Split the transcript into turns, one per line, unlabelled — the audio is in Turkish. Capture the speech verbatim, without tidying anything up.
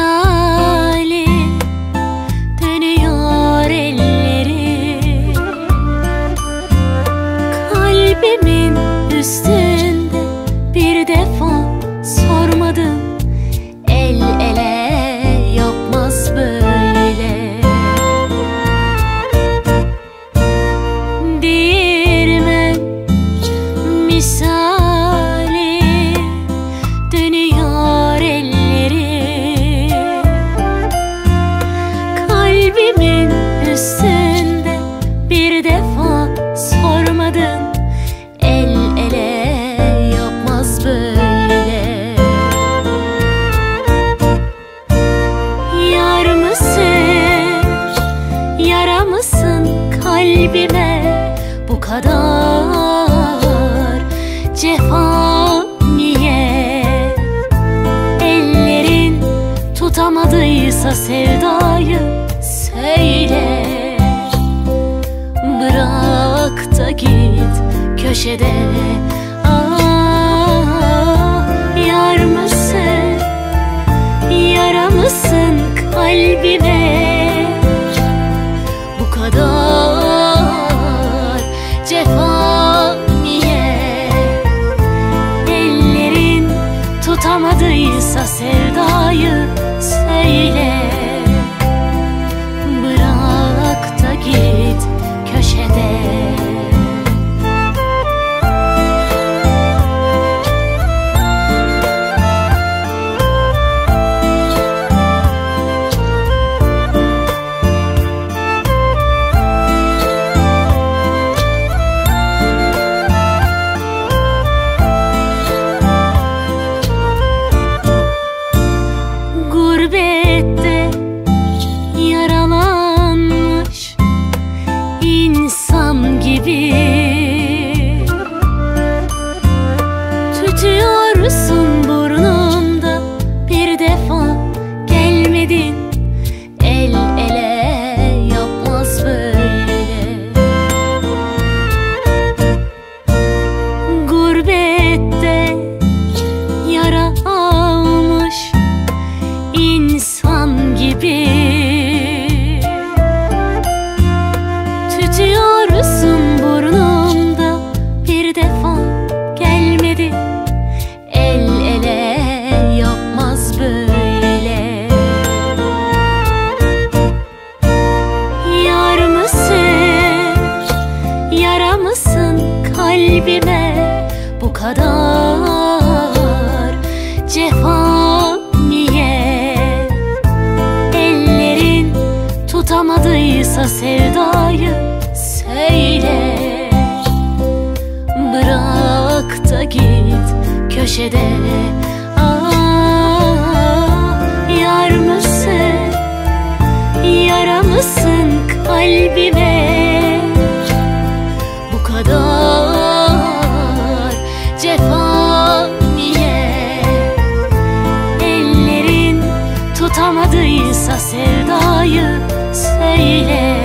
misali dönüyor elleri, kalbimin üstünde bir defa sormadım, el ele yapmaz böyle. Değirmen misali dönüyor elleri, kalbimin üstünde bir defa sormadım, el ele yapmaz böyle. Yar mısın, yara mısın kalbime bu kadar cefa niye? Ellerin tutamadıysa sevdayı söyle, bırak da git köşede. Ah, yar mısın, yara mısın kalbime bu kadar cefa niye? Ellerin tutamadıysa sevdayı söyle, bırak da git köşede. Gurbette yaralanmış insan gibi tutuyorsun burnunda, bir defa gelmedin, el ele yapmaz böyle. Gurbette yara almış İnsan gibi tutuyorsun burnumda, bir defa gelmedi, el ele yapmaz böyle. Yar mısın, yara mısın kalbime bu kadar cefa niye? Ellerin tutamadıysa sevdayı söyle, bırak da git köşede. Ah, yar mısın, yara mısın kalbime bu kadar cefa niye? Ellerin tutamadıysa sevdayı söyle,